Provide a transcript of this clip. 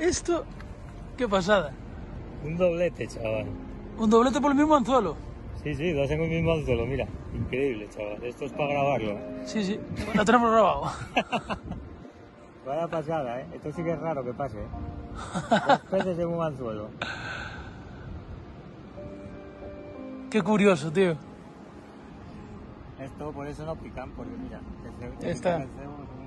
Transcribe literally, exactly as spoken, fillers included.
Esto, qué pasada. Un doblete, chaval. Un doblete por el mismo anzuelo. Sí, sí, dos en el mismo anzuelo, mira. Increíble, chaval. Esto es para grabarlo. Sí, sí, lo tenemos grabado. Vaya pasada, ¿eh? Esto sí que es raro que pase, ¿eh? Dos peces en un anzuelo. Qué curioso, tío. Esto por eso no pican, porque mira, que se, Está. el cebo,